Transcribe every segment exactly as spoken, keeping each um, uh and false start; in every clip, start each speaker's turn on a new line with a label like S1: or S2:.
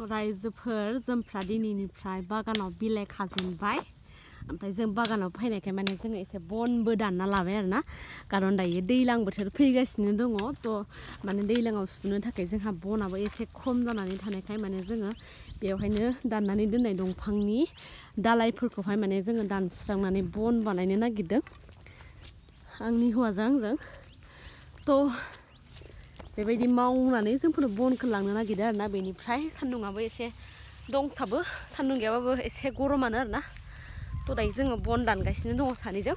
S1: रायजोफोर जोंफ्रा दिनैनिफ्राय बागानाव बिलाइ खाजेनबाय ओमफ्राय जों बागानाव फैनायखाय माने जोङो एसे बनबो दानना लाबाय आरोना खारन दायो दैज्लां बोथोर फैगासिनो दङ थ' माने दैज्लाङाव सुनो थाखाय जोंहा बनाबो एसे खम जानानै थानायखाय माने जोङो बेवहायनो दाननानै दोननाय दंफांनि दालाइफोरखौहाय माने जोङो दानस्रांनानै बन बानायनो नागिरदों आंनि हौवाजों आंजों थ' बेबायदि मावनानै जोंफोर बनखौ लांनो नागिरदों आरोना बेनिफ्राय सान्दुङाबो एसे दंसाबो सान्दुं गैयाबाबो एसे गरमानो आरोना थ' दायो जोङो बन दानगासिनो दङ सानैजों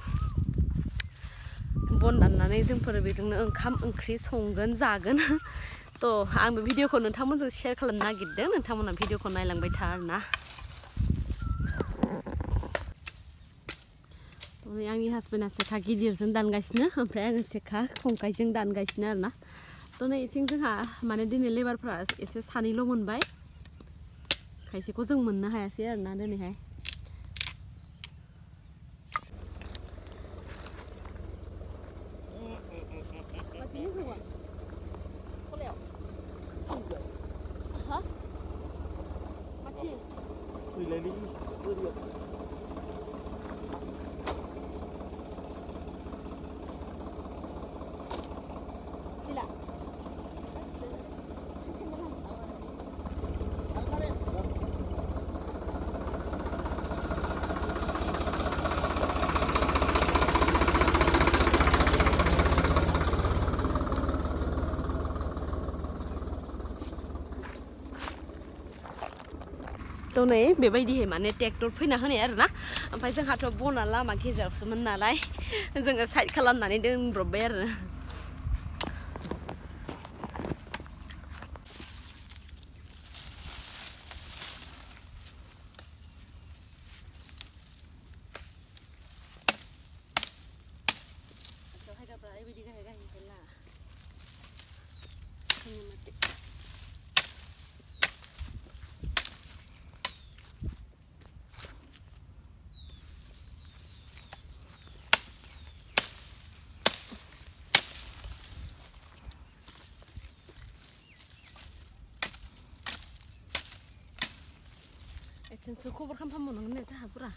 S1: बन दाननानै जोंफोर बेजोंनो ओंखाम ओंख्रि संगोन जागोन थ' आं बे भिडिअखौ नोंथांमोनजों शेयार खालामनो नागिरदों नोंथांमोना भिडिअखौ नायलांबाय था आरोना आंनि हासबेन्डआ सेखा गिदिरजों दानगासिनो ओमफ्राय आङो सेखा खंखाइजों दानगासिनो आरोना थ' नै इथिं जोंहा माने दिनै लेबारफ्रा एसे सानैल' मोनबाय खायसेखौ जों मोननो हायासै आरोना दिनैहाय थ' नै बेबायदिहै माने ट्रेक्टर फैना होनाय आरोना ओमफ्राय जोंहाथ' बना लामा गेजेरावसोमोन नालाय जोङो साइड खालामनानै दोनब्रबबाय आरो जोंसो खबर खालामफामोनांगोन ने जोंहा पुरा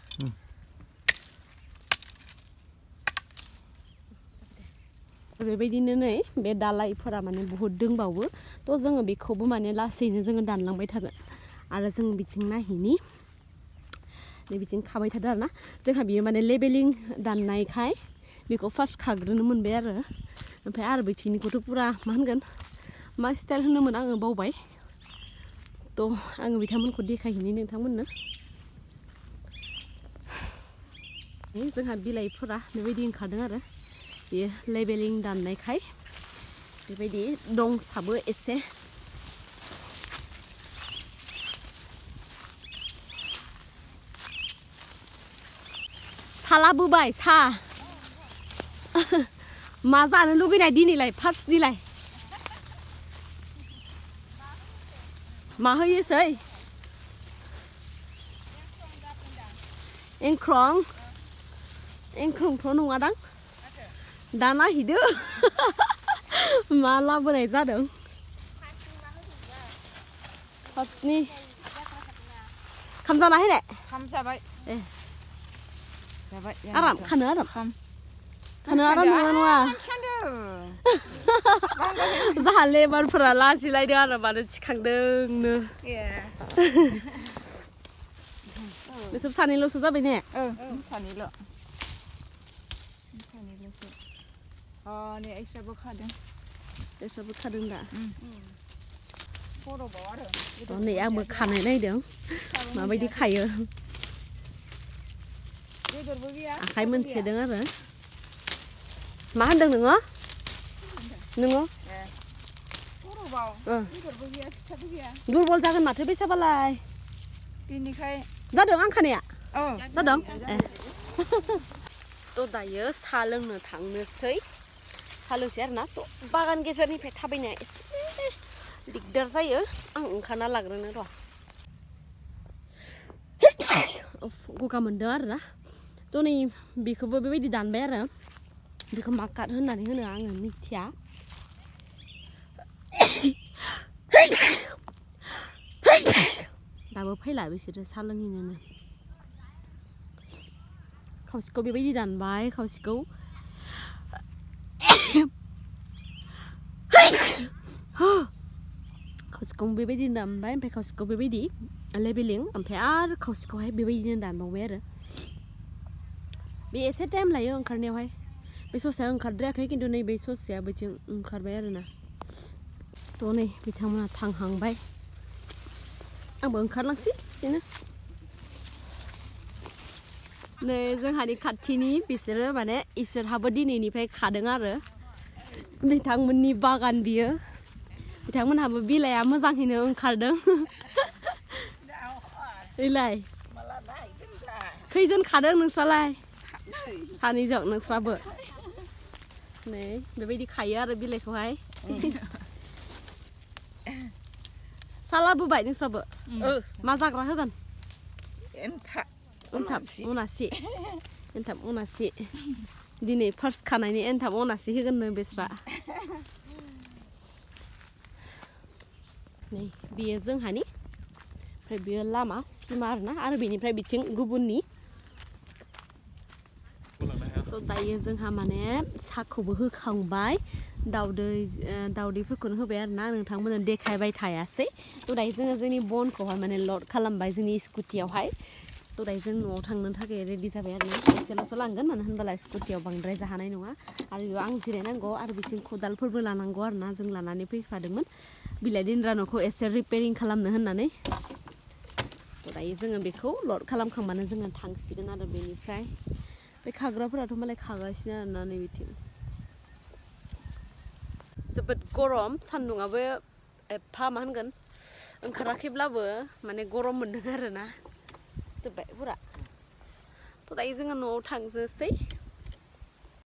S1: बेबायदिनो नै बे दालाइफोरा माने बुहुत दंबावो थ' जोङो बेखौबो माने लासैनो जोङो दानलांबाय थागोन आरो जों बिथिं नायहैनि नै बिथिं खाबाय थादों आरोना जोंहा बियो माने लेबेलिं दाननायखाय बेखौ फार्स्ट खाग्रोनो मोनबाय आरो ओमफ्राय आरो बिथिंनिखौथ' पुरा मा होनगोन मा स्टाइल होनोमोन आङो बावबाय थ' आङो बिथांमोनखौ देखायहैनि नोंथांमोननो जोंहा बिलाइफोरा बेबायदि ओंखारदों आरो बेयो लेबेलिं दाननायखाय बेबायदि दंसाबो एसे सालाबोबाय सा मा जानो लुगैनाय दिनैलाय फार्स्ट दिलाय मा होयोसै एंख्रं एंख्रंथ' नङादां दा नायहैदो मा लाबोनाय जादों फार्स्टनि खाम जाना हैनाय
S2: खाम जाबाय
S1: ए
S2: जाबाय
S1: आराम खानो आराम
S2: खाम
S1: खानो आराम नङा नङा जाहा लेबारफोरा लाजिलायदों आरो मानो थिखांदोंनो नोंसोर सानैल'सो जाबाय ने
S2: सानैल' सानैल'सो अ नै ऐसाबो खादों
S1: ऐसाबो खादों दा
S2: खर'बाव आरो
S1: नै आंबो खानाय नायदों माबायदि खायो आखाइ मोनसेदों आरो मा होनदों नोङो नोङो दुरबल जागोन माथो बेसाबालाय
S2: बेनिखाय
S1: जादों आं खानाया जादों थ' दायो साहा लोंनो थांनोसै साहा लोंसै आरोना थ' बागान गेजेरनिफ्राय थाबायनाया एसे दिगदार जायो आं ओंखारना लाग्रोनो र' गगा मोनदों आरोना थ' नै बेखौबो बेबायदि दानबाय आरो बेखौ मा काट होननानै होनो आङो मिथिया दाबो फैला बिसोरो सा लोङिनोनो खावसेखौ बेबायदि दानबाय खावसेखौ खावसेखौ बेबायदि दानबाय ओमफ्राय खावसेखौ बेबायदि लेबेलिं ओमफ्राय आरो खावसेखौहाय बेबायदिनो दानबावबाय आरो बे एसे टाइम लायो ओंखारनायावहाय बे ससेया ओंखारद्रायाखै खिन्थु नैबे ससेया बिथिं ओंखारबाय आरोना थ' नै बिथांमोना थांहांबाय आंबो ओंखारलांसै एसेनो नै जोंहानि खाथिनि बिसोरो माने इसोरहाबो दिनैनिफ्राय खादों आरो बिथांमोननि बागान बियो बिथांमोनहाबो बिलाइआ मोजाङैनो ओंखारदों इलाय खैजोन खादों नोंस्रालाय सानैजों नोंस्राबो नै बेबायदि खायो आरो बिलाइखौहाय सालाबोबाय नोंस्राबो मा जाग्रा होगोन
S2: एन्थाब
S1: एन्थाब अनासि एन्थाब अनासि दिनै फार्स्ट खानायनि एन्थाब अनासि होगोननो बेस्रा नै बेयो जोंहानि ओमफ्राय बेयो लामा सिमा आरोना आरो बेनिफ्राय बिथिं गुबुननि थ' दायो जोंहा माने साहाखौबो होखांबाय दाउदै दाउदैफोरखौनो होबाय आरोना नोंथांमोननो देखायबाय थायासै थ' दायो जोङो जोंनि बनखौहाय माने लड खालामबाय जोंनि स्कुटियावहाय थ' दायो जों न'आव थांनो थाखाय रेडि जाबाय आरोना एसेल'सो लांगोन मानो होनबालाय स्कुटियाव बांद्राय जाहानाय नङा आरो बेयाव आं जिरायनांगौ आरो बिथिं खदालफोरबो लानांगौ आरोना जों लानानै फैफादोंमोन बिलाइ दोनग्रा न'खौ एसे रिपेयारिं खालामनो होननानै थ' दायो जोङो बेखौ लड खालामखांबानो जोङो थांसिगोन आरो बेनिफ्राय बे खाग्राफोराथ' मालाय खागासिनो आरोना नै बिथिं जोबोद गरम सान्दुंआबो एफा मा होनगोन ओंखाराखैब्लाबो माने गरम मोन्दों आरोना जोब्बाय फुरा थ' दायो जोङो न'आव थांजोसै